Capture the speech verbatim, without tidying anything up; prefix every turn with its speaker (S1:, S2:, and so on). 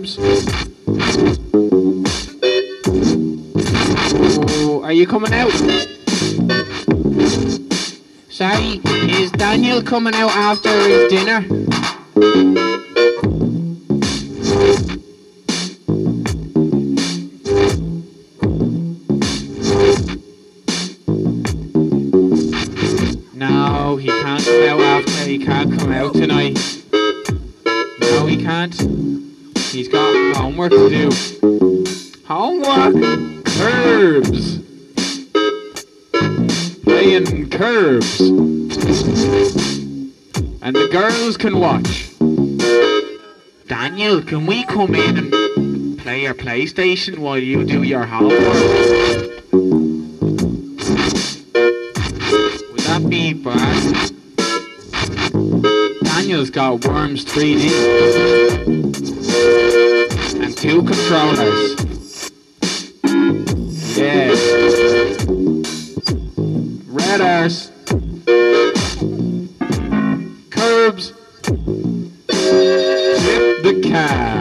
S1: Curbs? Oh, are you coming out? Sorry, is Daniel coming out after his dinner? No, he can't come out after. He can't come out tonight. No, he can't. He's got homework to do. Homework? Curbs. Playing Curbs. And the girls can watch. Daniel, can we come in and play your PlayStation while you do your homework? That be bad. Daniel's got Worms three D and two controllers. Yeah. Red arse. Curbs. Tip the cat.